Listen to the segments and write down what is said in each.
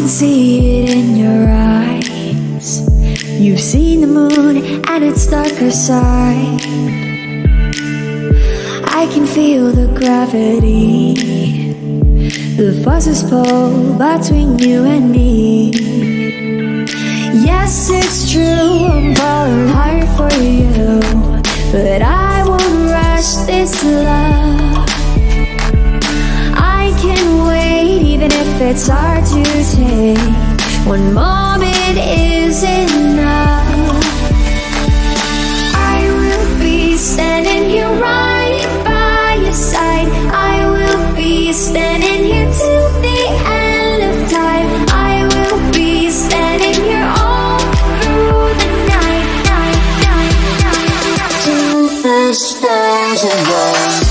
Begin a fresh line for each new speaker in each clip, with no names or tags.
see it in your eyes. You've seen the moon and its darker side. I can feel the gravity, the forces pull between you and me. Yes, it's true, I'm falling hard for you, but I won't rush this love. I can wait even if it's hard to take. One moment is enough. I will be standing here right by your side. I will be standing here till the end of time. I will be standing here all through the night, till the stars align.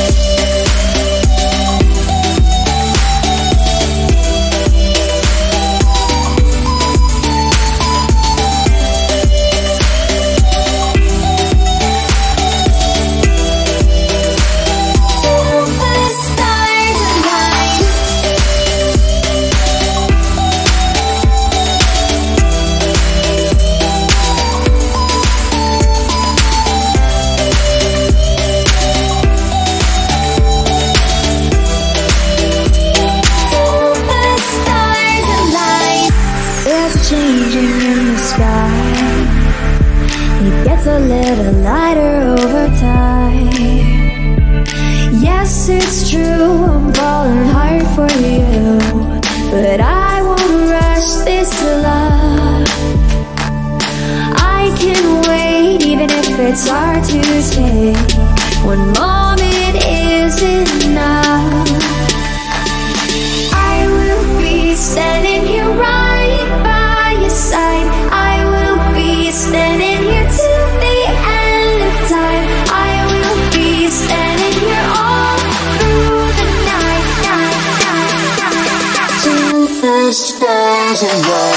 Changing in the sky, it gets a little lighter over time. Yes, it's true, I'm falling hard for you, but I won't rush this love. I can wait even if it's hard to take. One moment is enough. I will be standing here right by your side. I will be standing here till the end of time. I will be standing here all through the night, till the stars align.